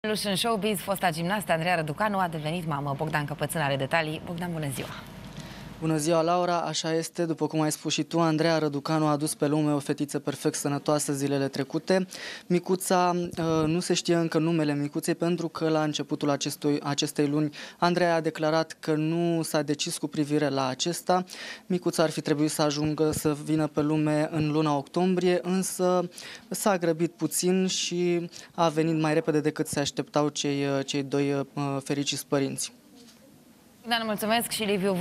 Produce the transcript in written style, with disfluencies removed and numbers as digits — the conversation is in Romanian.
În showbiz, fosta gimnastă Andreea Răducanu a devenit mamă. Bogdan Căpățân are detalii. Bogdan, bună ziua! Bună ziua, Laura! Așa este, după cum ai spus și tu, Andreea Răducanu a adus pe lume o fetiță perfect sănătoasă zilele trecute. Micuța, nu se știe încă numele micuței pentru că la începutul acestei luni Andreea a declarat că nu s-a decis cu privire la acesta. Micuța ar fi trebuit să ajungă să vină pe lume în luna octombrie, însă s-a grăbit puțin și a venit mai repede decât se așteptau cei doi fericiți părinți. Bogdan, mulțumesc și Liviu